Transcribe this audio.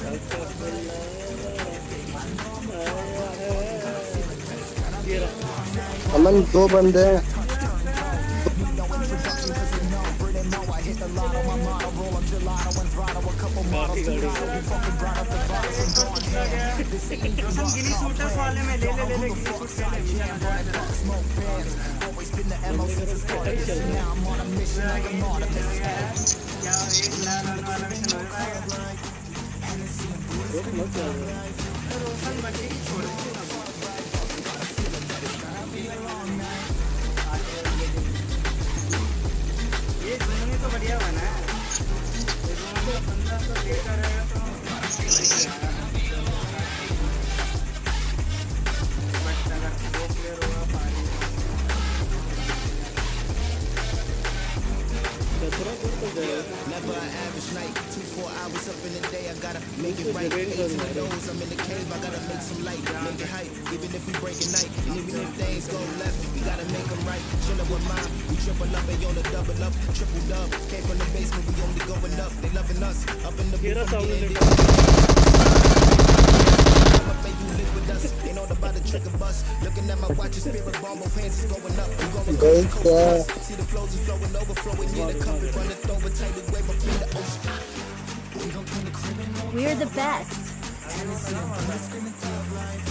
अमन दो बंदे हैं। वाले में ले ये तो बढ़िया बना है। बंदा तो लेकर रहेगा तो Never an average night, 2-4 hours up in the day, I gotta make it right. 18 of those, I'm in the cave, I gotta make some light, make it hype, even if we break at night, and even if things go left, we gotta make them right. Chillin' with mine, we triple up, they on the double up, triple dub, came from the basement, we only going up, they loving us, up in the booth, I'm getting this. Ain't all about the trigger bus. Looking at my watch, spirit bomb, both hands is going up. We going coast to coast. See the flows is flowing, overflowing. Yeah, the cup is running over, tidal wave up in the ocean. We're the best.